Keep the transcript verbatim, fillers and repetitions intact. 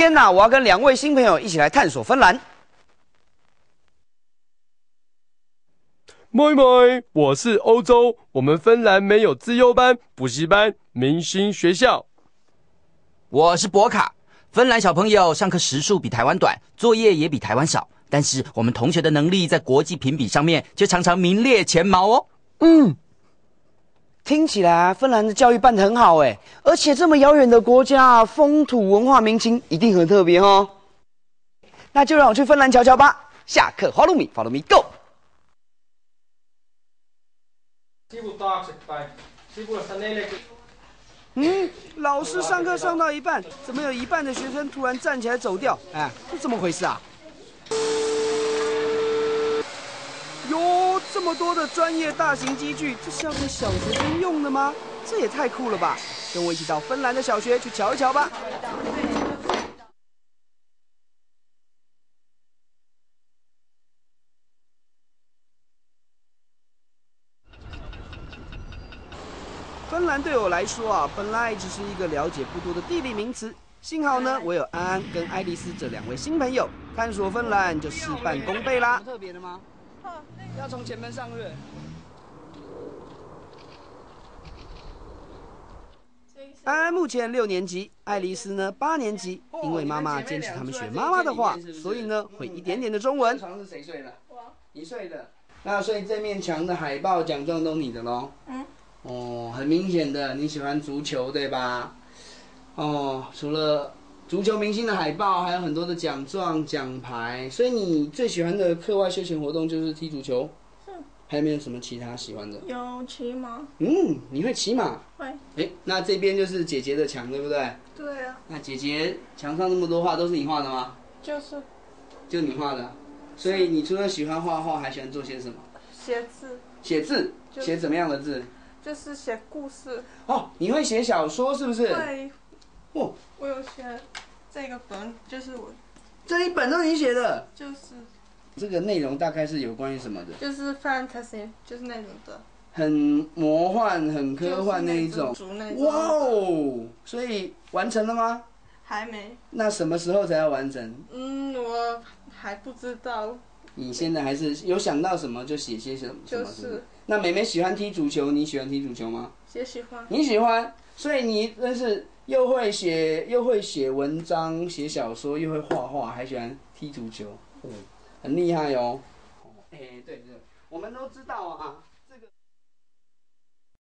今天呢，我要跟两位新朋友一起来探索芬兰。 moi moi，我是欧洲，我们芬兰没有资优班、补习班、明星学校。 我是博卡，芬兰小朋友上课时数比台湾短，作业也比台湾少，但是我们同学的能力在国际评比上面却常常名列前茅哦。 嗯。 听起来啊，芬兰的教育办得很好哎，而且这么遥远的国家，风土文化民情一定很特别哦。那就让我去芬兰瞧瞧吧。下课 ，Follow me，Follow me go。嗯，老师上课上到一半，怎么有一半的学生突然站起来走掉？哎，这怎么回事啊？ 哟，这么多的专业大型机具，这是要给小学生用的吗？这也太酷了吧！跟我一起到芬兰的小学去瞧一瞧吧。芬兰对我来说啊，本来只是一个了解不多的地理名词。幸好呢，我有安安跟爱丽丝这两位新朋友，探索芬兰就事半功倍啦。特别的吗？ 要从前门上是不是？安安目前六年级，爱丽丝呢八年级。因为妈妈坚持他们学妈妈的话，所以呢会一点点的中文。床是谁睡的？我。你睡的。那所以这面墙的海报、奖状都你的咯。嗯。哦，很明显的，你喜欢足球对吧？哦，除了足球明星的海报，还有很多的奖状、奖牌。所以你最喜欢的课外休闲活动就是踢足球。 还有没有什么其他喜欢的？ 有骑马。 嗯，你会骑马？ 会。 哎，那这边就是姐姐的墙，对不对？ 对啊。 那姐姐墙上那么多画都是你画的吗？ 就是。 就你画的。所以你除了喜欢画画，还喜欢做些什么？ 写字。 写字？ 就是、 写怎么样的字？ 就是写故事。 哦，你会写小说是不是？ 会。 哦。 我有写这个本，就是我。 这一本都是你写的？ 就是。 这个内容大概是有关于什么的？ 就是 fantasy， 就是那种的， 很魔幻、很科幻那一种。哇哦！所以完成了吗？ 还没。 那什么时候才要完成？ 嗯，我还不知道。 你现在还是有想到什么就写些什么？ 就是。 是是那妹妹喜欢踢足球，你喜欢踢足球吗？ 也喜欢。 你喜欢，所以你真是又会写又会写文章、写小说，又会画画，还喜欢踢足球。嗯。 很厉害哦！哎，对对，我们都知道啊，